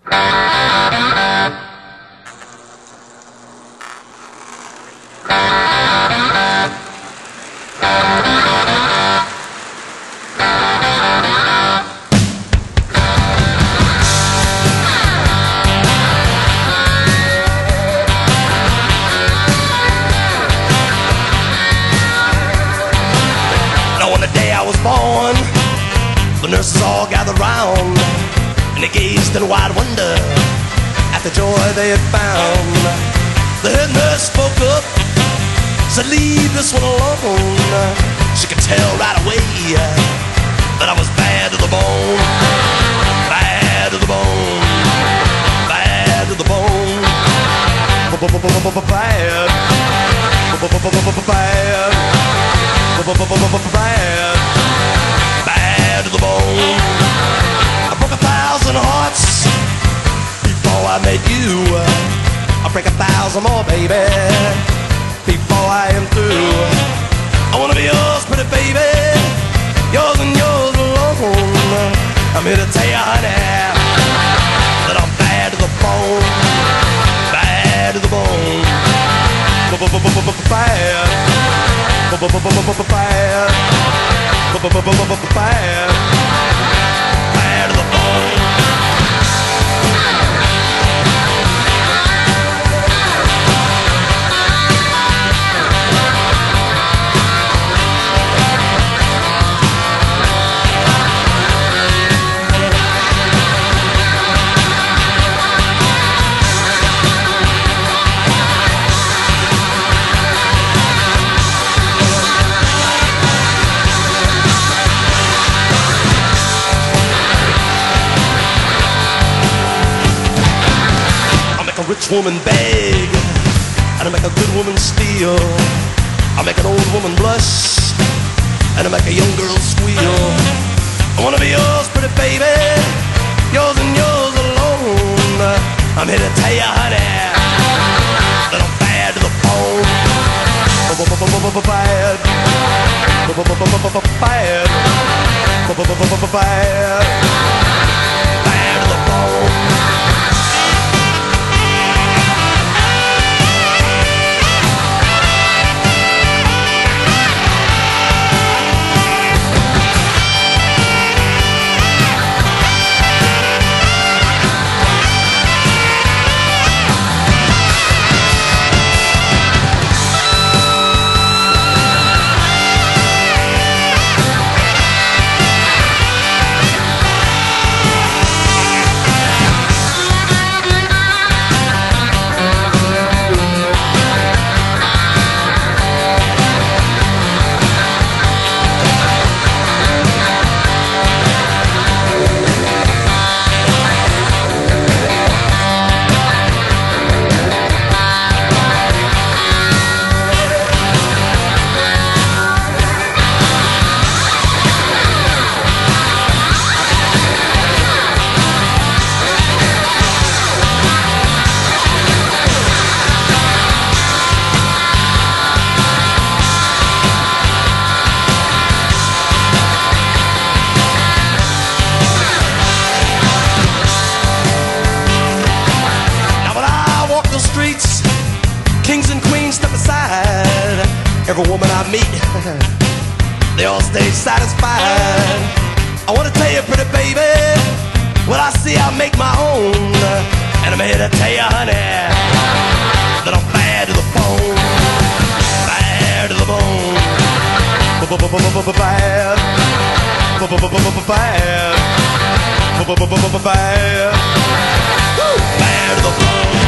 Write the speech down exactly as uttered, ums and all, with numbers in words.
Born, the nurses all gathered round, and they gazed in wide wonder at the joy they had found. The head nurse spoke up, said, "Leave this one alone." She could tell right away that I was bad to the bone, bad to the bone, bad to the bone, bad, bad, bad. Bad to the bone. I broke a thousand hearts before I met you. I'll break a thousand more, baby, before I am through. I wanna be yours, pretty baby, yours and yours alone. I'm here to tell you, honey, that I'm bad to the bone, bad to the bone, bad, bad, bad, bad to the bone. Rich woman beg, and I make a good woman steal. I make an old woman blush, and I make a young girl squeal. I wanna be yours, pretty baby, yours and yours alone. I'm here to tell you, honey, that I'm bad to the bone. Bad, bad, bad, bad to the bone. Kings and queens step aside. Every woman I meet, they all stay satisfied. I wanna tell you, pretty baby, what I see I make my own. And I'm here to tell you, honey, that I'm bad to the bone, bad to the bone, bad, bad, bad, bad to the bone.